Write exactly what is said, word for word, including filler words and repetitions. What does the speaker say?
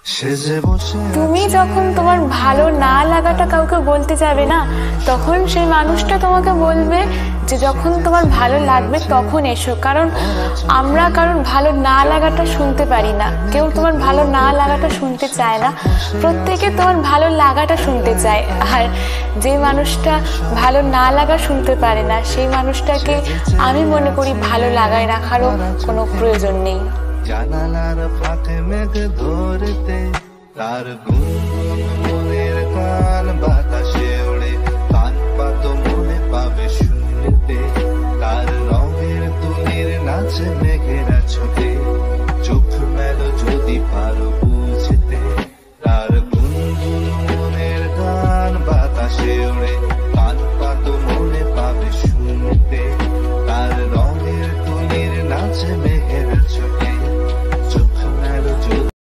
তুমি যখন তোমার ভালো না লাগাটা কাউকে বলতে যাবে না, তখন সেই মানুষটা তোমাকে বলবে যে যখন তোমার ভালো লাগবে তখন এসো। কারণ আমরা কারণ ভালো না লাগাটা শুনতে পারি না, কেউ তোমার ভালো না লাগাটা শুনতে চায় না, প্রত্যেকে তোমার ভালো লাগাটা শুনতে চায়। আর যে মানুষটা ভালো না লাগা শুনতে পারে না, সেই মানুষটাকে আমি মনে করি ভালো লাগায় রাখারও কোনো প্রয়োজন নেই। জানালার ফাঁকে মেঘ ধরতে তার গুনগুন